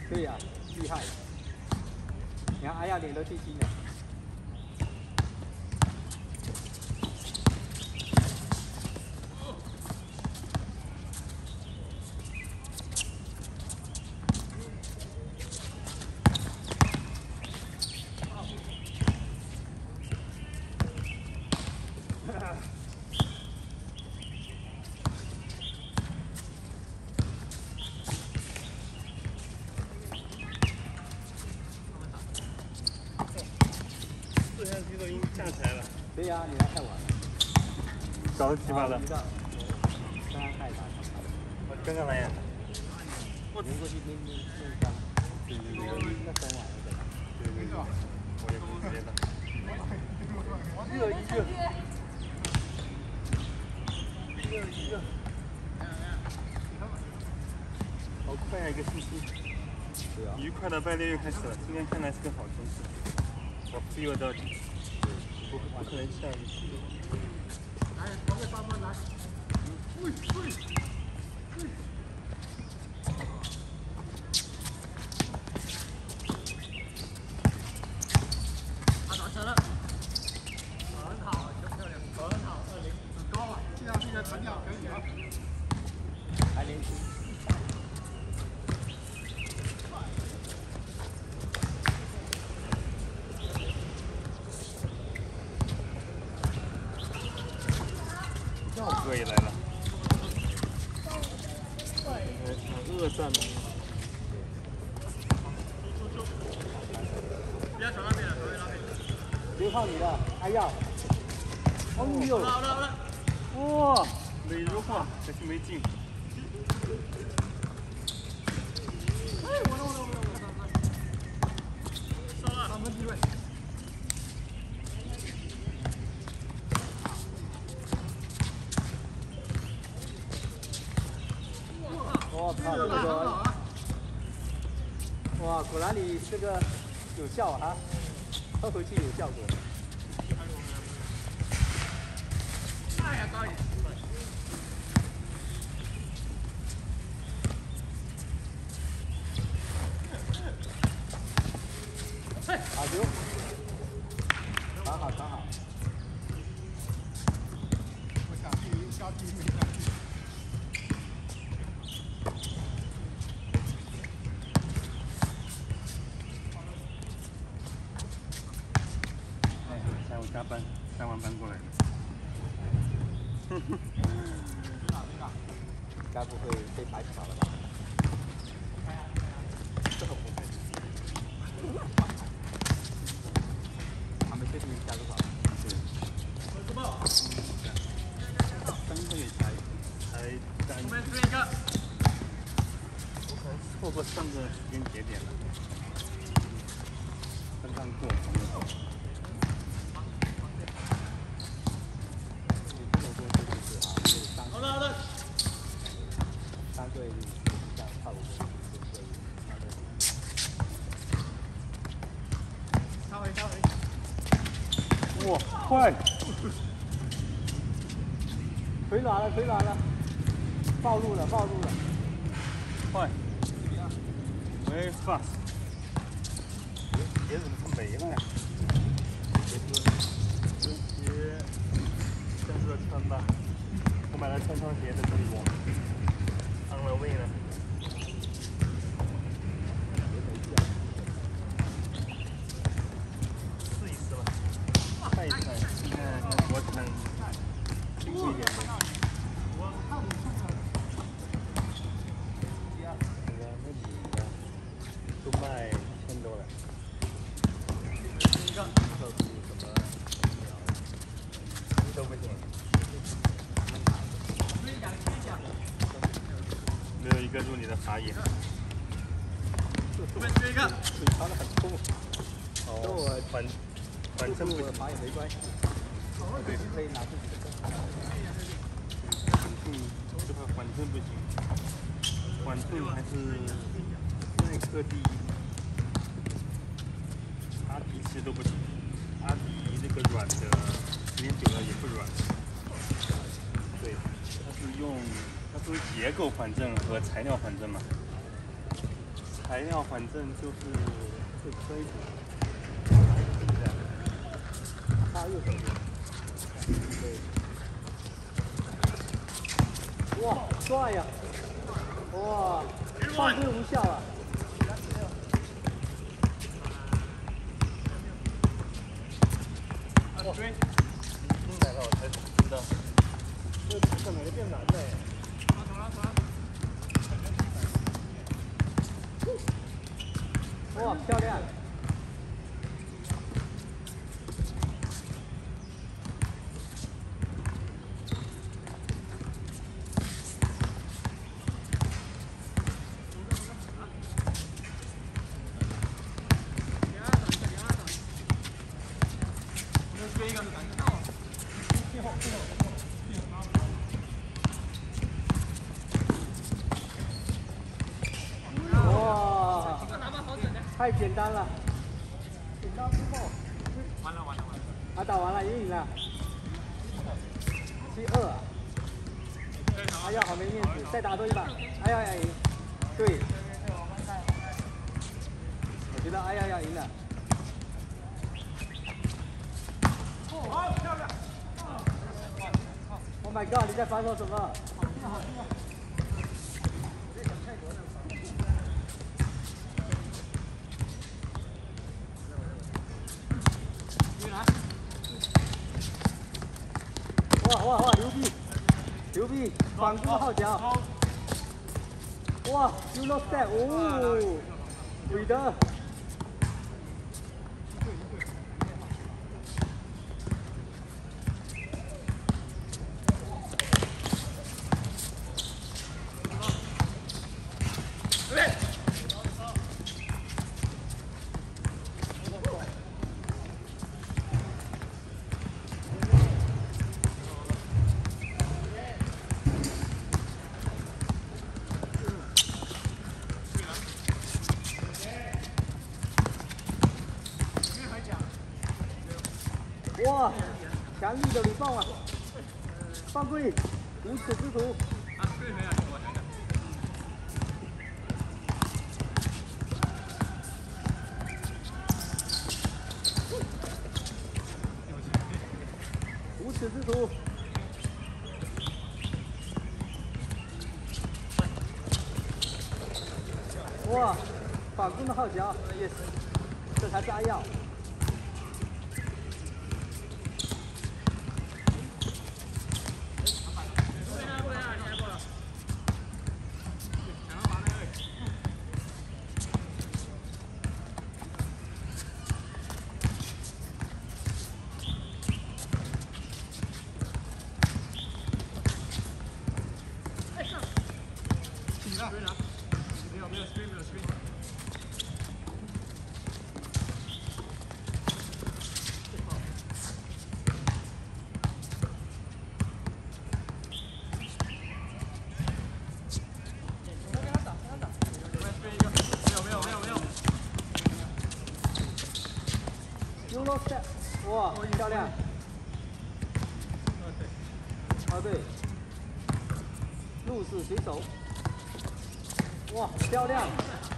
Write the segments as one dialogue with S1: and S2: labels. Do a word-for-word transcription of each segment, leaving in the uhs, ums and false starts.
S1: 对呀、啊，厉害！你看阿亚脸都去青了。
S2: 下台了。
S1: 对呀、啊，你来太晚了。
S2: 早上起发了。
S1: 刚刚开打。
S2: 我刚刚来呀。
S1: 我连过去那那那张。对对对，那三晚了对吧？
S2: 对对对，我也是直接的。
S1: 一个一个。一个一个。
S2: 好快呀，一个星期。
S1: 对啊。
S2: 愉快的拜六又开始了，今天看来是个好天气。我 feel 到。不不可能下雨。
S1: 来，交给爸爸来。喂喂喂。他打车了。很好，很漂亮，很好，二零很高啊，这样这个成鸟可以啊。还年轻。
S2: 哥也来了，很恶战。
S1: 不要传那边了，传那边。别靠你了，哎呀！哦呦！好了好了。
S2: 哇，美如画，可惜没进。
S1: 哎，完了完了完了完了！收了，三分机会。我靠，这个，哇，果然你这个有效啊，喝回去有效果。哎呀，高一点。嘿，好球，传好传好。我想去下地没下去。
S2: 加班，上完班过来的。哼哼。
S1: 该不会被排除了吧？这个不会。他们确定加多少？对。
S2: 三个月才才三。我们这个。我可能错过上个时间节点了。刚刚过。
S1: 好的好的。三队这样差不多。稍微稍微。
S2: 哇，快！
S1: 腿软了，腿软了，暴露了，暴露了，
S2: 快 ！Very fast。鞋怎么没了呀？这鞋下次再穿吧。我买了三双鞋在这里我 on the way 呢。试一试吧，看一看，看看国产轻贵一点的。这个那女的都卖一千多了。
S1: 一个，这是什么？都不行。
S2: 没有一个入你的法眼。
S1: 我们这个腿长得很粗。跟我
S2: 反反正
S1: 我法眼没关系。对，可以拿自己的正。
S2: 嗯，这块缓冲不行，缓冲还是耐克第一。阿迪其实都不行，阿迪那个软的，时间久了也不软。对，它是用它作为结构缓震和材料缓震嘛。 材料反正就是这这一组，他右手边。对。哇，帅呀！哇，犯规无效啊！哇，进来了我才知道，这这哪个变难了？哇，漂亮！哇，太简单了！简单之后，完了完了完了！啊，打完了，也赢了，七二。哎呀，好没面子，再打多一把！哎呀呀，赢！对，我觉得哎呀呀赢了。
S1: 好，漂亮
S2: ！Oh my god！ 你在防守什么？哇哇哇！牛逼！牛逼！反攻号角！哇 ！Euro step！ 哦，韦德！ 哇，强力的铝棒啊！犯规，无耻之徒！无耻之徒！哇，反攻的号角 ，yes， 这才是阿耀。
S1: 没有没有 screen 没有 screen。跟他打，跟他打。没有没有没有没有。
S2: Euro step， 哇，漂亮。啊对。入式水手。 哇，漂亮！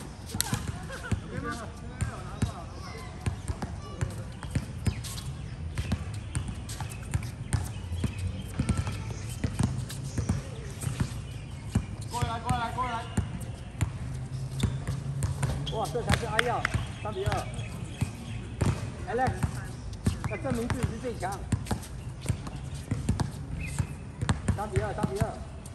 S1: 过来，过来，过来！
S2: 哇，这才是阿耀，三比二。Alex， 要证明自己是最强。三比二，三比二。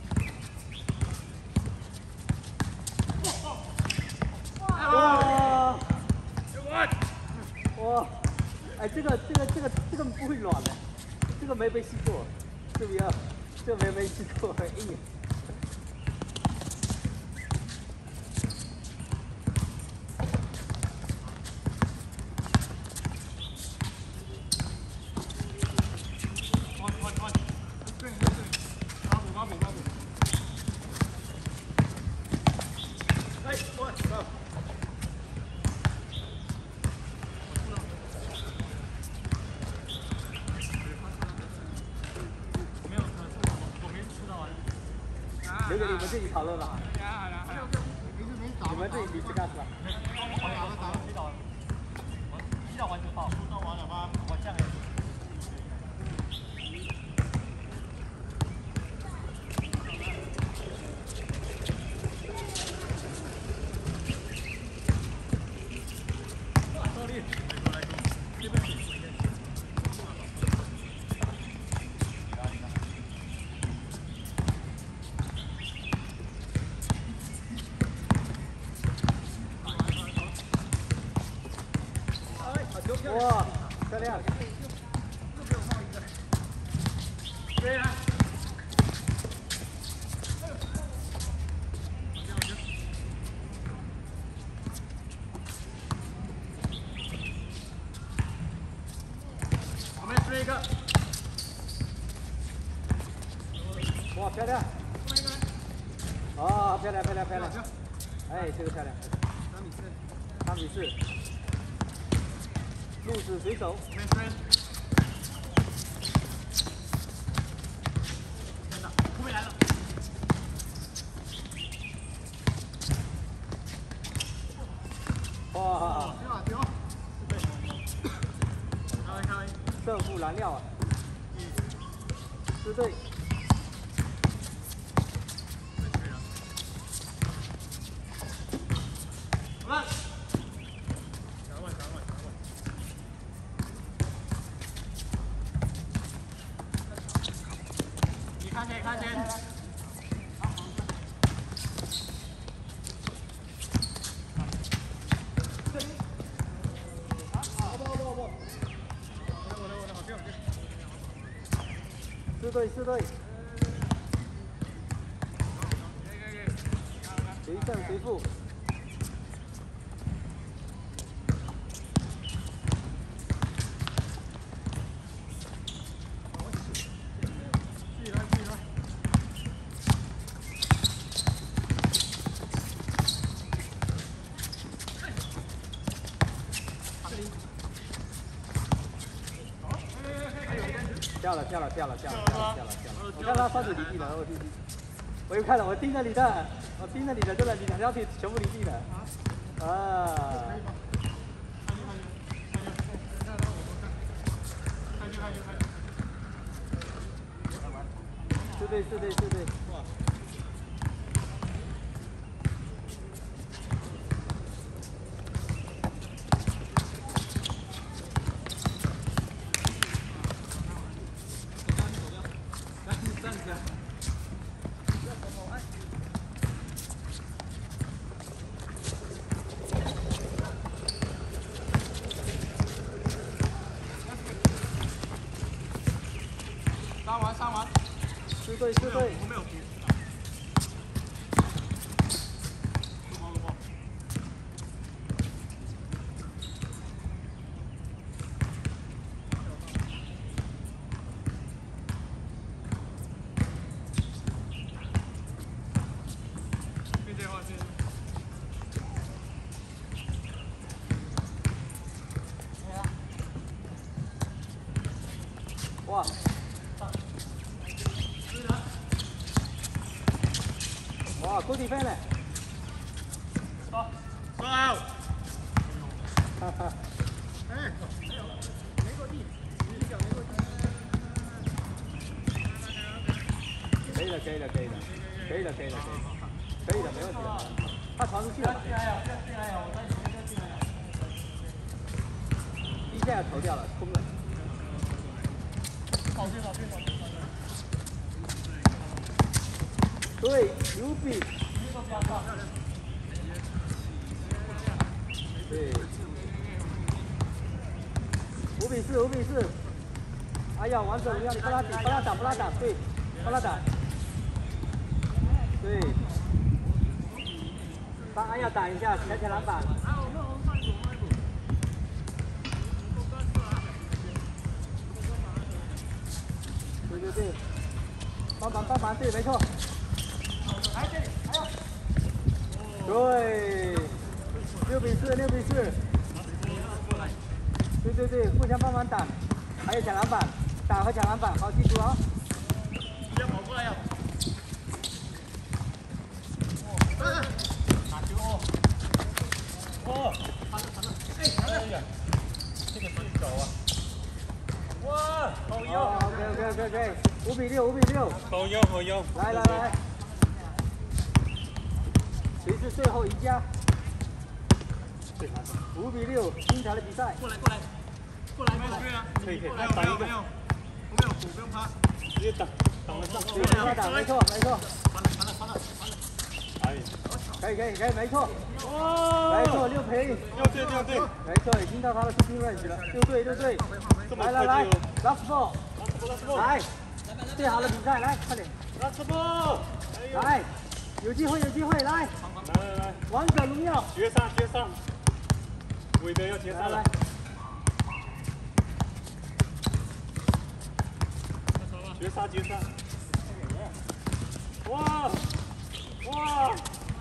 S2: 哇！哇！哎，这个这个这个这个不会软的，这个没被试过，是不是？这没没试过，很硬。
S1: 换换换！对对对，八补八补八补。哎，我走。 留给你们自己讨论吧。你们
S2: 们自己彼此干是吧？
S1: 我打了打了击倒了，我击倒完就爆，击倒完了吗？我这样也。
S2: 哇，漂亮！
S1: 对啊。我们追一个。
S2: 哇，漂亮！哦，漂亮漂亮漂亮！哎，这个漂亮。三比四。三比四。 鹿死谁手？
S1: 没追。真的，后面来了。
S2: 哇！
S1: 挺好，挺好。对。开玩开。
S2: 胜负难料啊！四队。
S1: 慢。 看先，看先。
S2: 四队，四队。谁胜谁负？掉了，掉了，掉了，掉了，掉了，掉了，掉了！我看他双腿离地了，我弟弟。我又看了，我盯着你的，我盯着你的，真的，你两条腿全部离地了。啊！四队，四队，四队。
S1: 杀完，杀完。
S2: 四队，四队。
S1: 我没有皮。入包，入包。别这话，别。
S2: 哇！ 哇，高地飛咧！
S1: 收，收out。
S2: 哈哈。
S1: 哎，没落地，一脚没落地。
S2: 可以了，可以了，可以了，可以了，可以了，可以了，可以了，没问题了。他传出去了。
S1: 进来呀！进来呀！我在里面进来呀！
S2: 一下投掉了，空了。
S1: 跑去，跑去，跑去。
S2: 对，牛逼！对，五比四，五比四。哎呀，王者荣耀，你帮他帮他打，帮他打，对，帮他打。对。帮安耀打一下，抢抢篮板。对对对，帮忙帮忙，对，没错。
S1: 来这里，还有。
S2: 对，六比四，六比四。对对对，互相帮忙打，还有抢篮板，打和抢篮板，好记住啊。
S1: 先跑过来呀。打球哦。
S2: OK OK， 五比六，五比六。
S3: 好用好用。
S2: 来来来，谁是最后一家？五比六，精彩的比赛。
S1: 过来过来过来过来啊！
S3: 可以可以，
S1: 没有没有没有，我没有补，不用怕。
S3: 直接挡挡得上。
S2: 对，让他打，没错没错。
S1: 翻了翻了翻了翻了！
S3: 哎，
S2: 可以可以可以，没错。
S3: 哇！
S2: 没错，六平。
S3: 六对六对。
S2: 没错，已经到他的 shooting range 了，六对六对。来来来 ，last ball， 来，最好的比赛，来快点
S3: ，last ball，
S2: 来，有机会有机会，来，
S3: 来来来，
S2: 王者荣耀，
S3: 绝杀绝杀，韦德要绝杀了，绝杀绝杀，哇哇！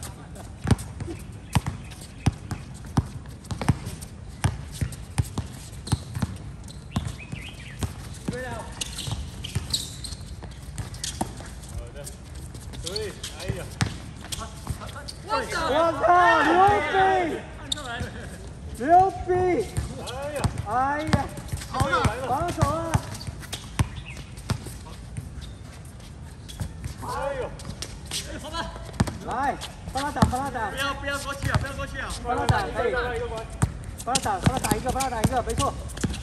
S3: 对，哎呀，
S2: 我操，牛逼，牛逼，
S3: 哎呀，
S2: 哎呀，
S1: 好了，
S2: 防守啊，
S3: 哎呦，
S1: 好吧，
S2: 来，帮他打，帮他打
S1: 不，要不要过去啊，不要过去啊！
S2: 帮他打，可以，帮他打，帮他打一个，帮他打一个，没错。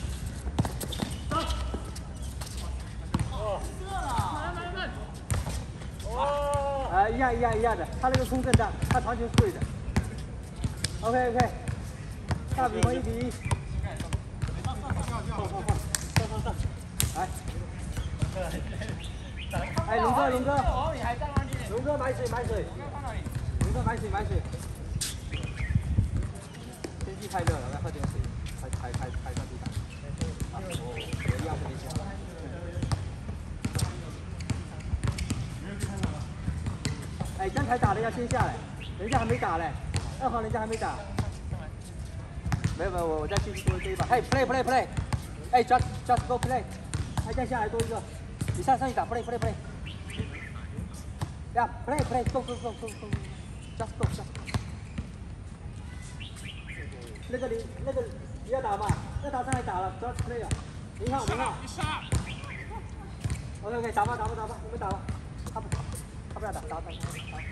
S2: 啊，一样一样一样的，他那个空正大，他传球是对的。OK OK， 大比分一比一。来，哎，龙哥龙哥，龙哥买水买水，龙哥买水买水。天气太热了，来喝点水，才才才才上去打。啊，我我一样不理解。哎，刚才打的要先下来，人家还没打嘞，二号人家还没打。没有没有，我我再继续多这一把。嘿 ，play play play， 哎 ，just just go play， 哎，再下来多一个，你上上去打 play play play， 呀 play play go go go go go，just go just go。那个你那个你要打嘛，那他上来打了 just play 了，零号零号。OK OK， 打吧打吧打吧，你们打吧，他不打。他不要打，打打打。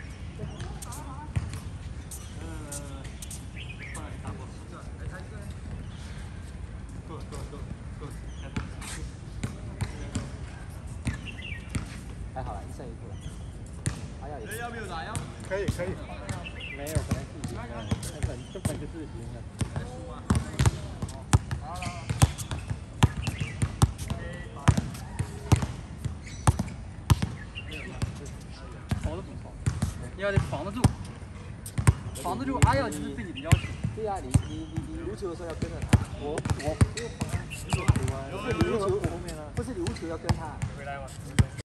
S2: 还好了，一胜一负了。还要一。
S1: 要不要打呀？
S3: 可以可以。
S2: 没有，可能是赢了，根本根本就是赢了。
S1: 你要得防得住，防得住。阿耀就是对你比较紧。
S2: 对呀、啊，你你你你无球的时候要跟着他。我我不是你无球，不是你无球要跟他。
S3: 回来吧。